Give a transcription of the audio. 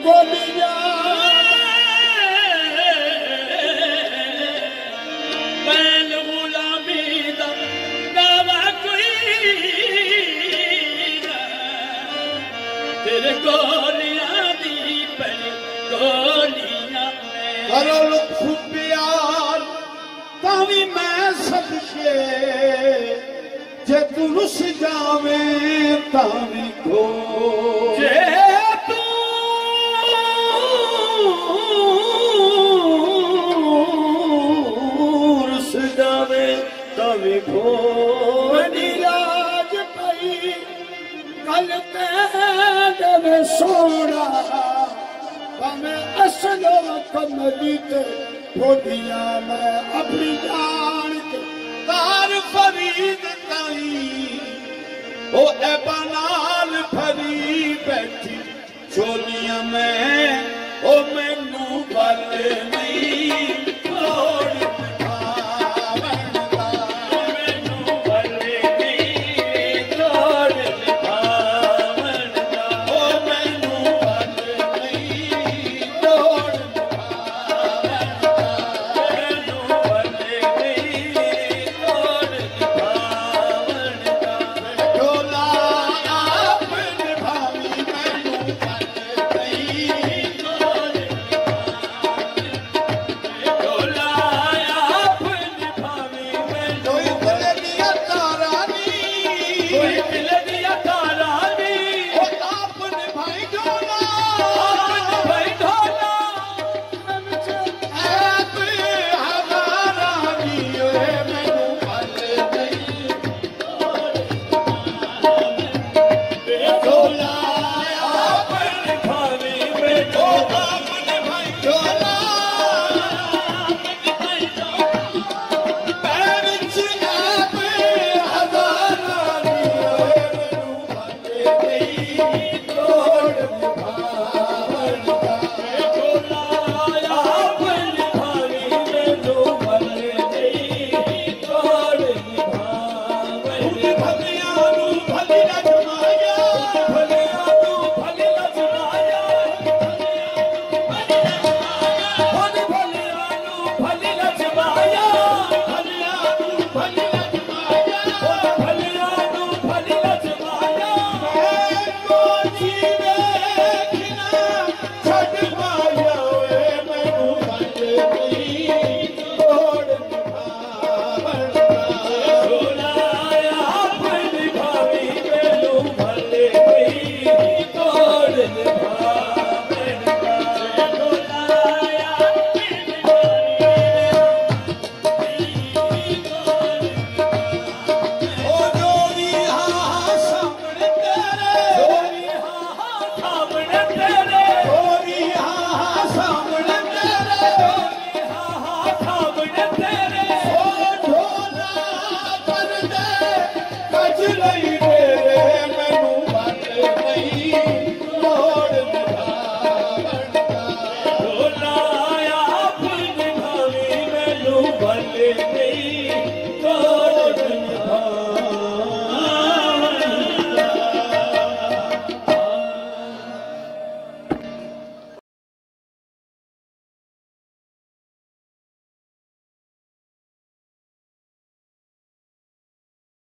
गोलियां बैल गुलामी दा दावा कोई तेरे गोलियां दी पर गोलियां करो लुत्फ प्यार तावी मैं सदके जे तू रुस जावे तावी खो जे तू रुस जावे तावी खो नीलाज पई कल ते सोना मैं असलो कमली ते खोदिया मैं अपनी जान के तार फरीद ताई ओ ऐबा नाल भरी बैठी चोलियां मैं ओ मैनू भले